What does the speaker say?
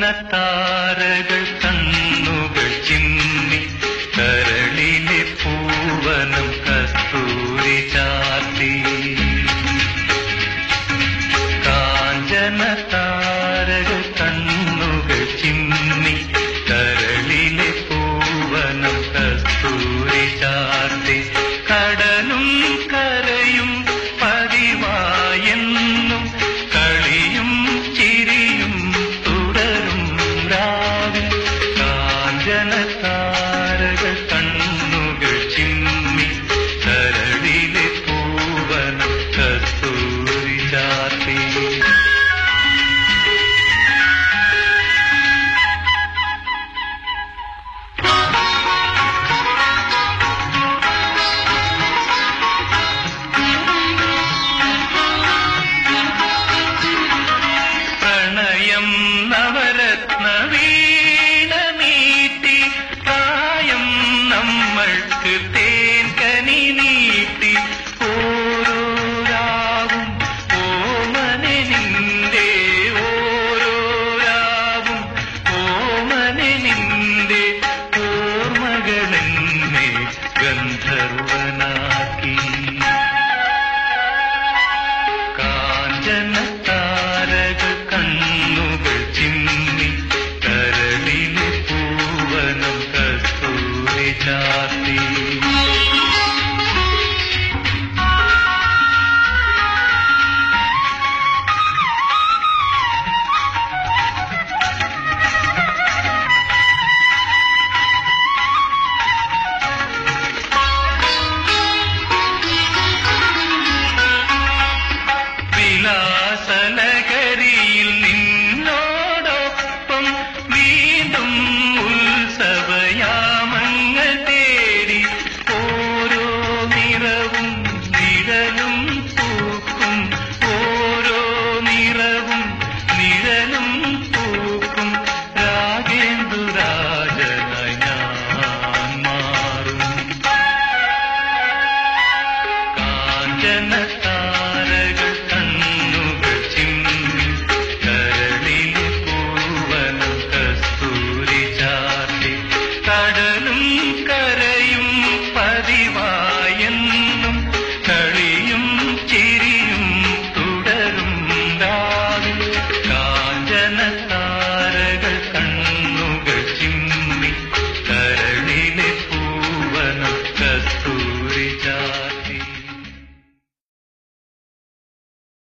താരകൾ കണ്ണുകൾ ചിമ്മി കരളിലെ പൂവനം കസ്തൂരി ചാർത്തി കാഞ്ചന താരകൾ കണ്ണുകൾ ചിമ്മി കരളിലെ പൂവനം കസ്തൂരി ചാർത്തി കടലും കരയും പതിവായെന്നും കളിയും ചിരിയും തുടരും രാവിൽ കാഞ്ചന താരകൾ കണ്ണുകൾ ചിമ്മി കരളിലെ പൂവനം കസ്തൂരി ചാർത്തി നവരത്ന വീണ നീട്ടി പ്രായം നമ്മൾക്ക് തേൻകനി നീട്ടി ഓരോ രാവും ഓമനെ നിന്റെ ഓരോ രാവും ഓമനെ നിന്റെ ഓർമ്മകളെന്നെ ഗന്ധർവനാക്കി കാഞ്ചന